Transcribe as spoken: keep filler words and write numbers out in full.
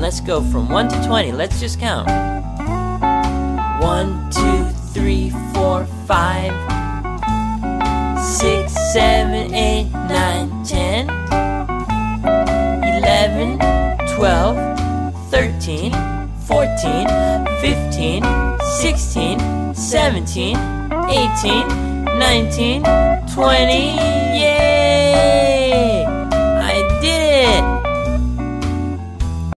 let's go from one to twenty. Let's just count. One, two, three, four, five, six, seven, eight, nine, ten, eleven, twelve, thirteen, fourteen, fifteen, sixteen, seventeen, eighteen, nineteen, twenty. Yay!